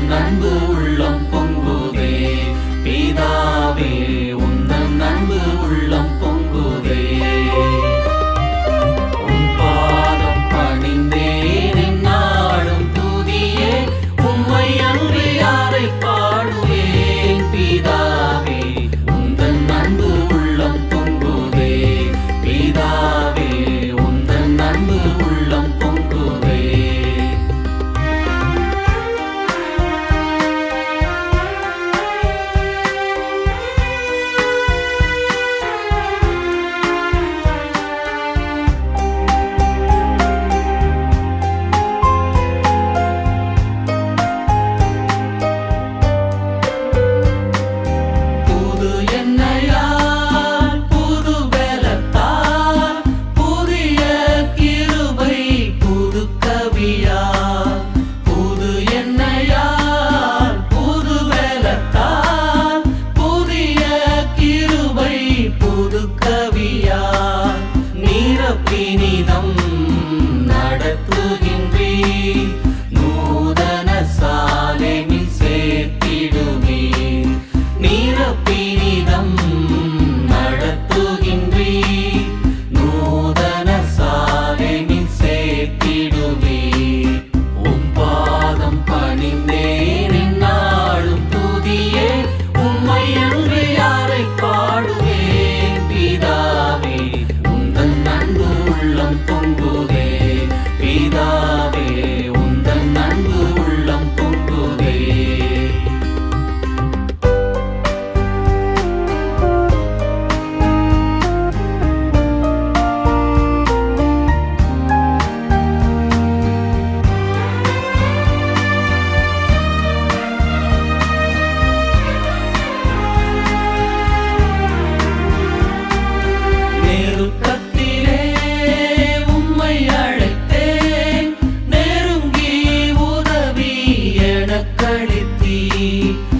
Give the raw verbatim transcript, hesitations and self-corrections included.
உந்தன் அன்பு உள்ளம் பொங்குதே பிதாவே உந்தன் அன்பு உள்ளம் பொங்குதே உன் பாதம் பணிந்தேன் என்னாலும் துதியே உம்மை அன்றி யாரை பாடுவேன் பிதாவே உந்தன் அன்பு உள்ளம் பொங்குதே பிதாவே உந்தன் அன்பு உள்ளம் பொங்குதே நீரப்பினிதம் நடத்துகின்றீ நூதன சாலேமில் சேர்த்திடுமே நீரப்பினிதம் நடத்துகின்றீ நூதன சாலேமில் சேர்த்திடுமே உம் பாதம் பணிந்தேன் என்னாலும் துதியே உம்மை அன்று யாரை பாடுவேன் பிதாவே உந்தன் அன்பு உள்ளம் பொங்குதே பிதாவே உந்தன் அன்பு உள்ளம் பொங்குதே நெருக்கத்திலே உம்மை அழைத்தேன் நெருங்கி உதவி எனக்களித்தீர்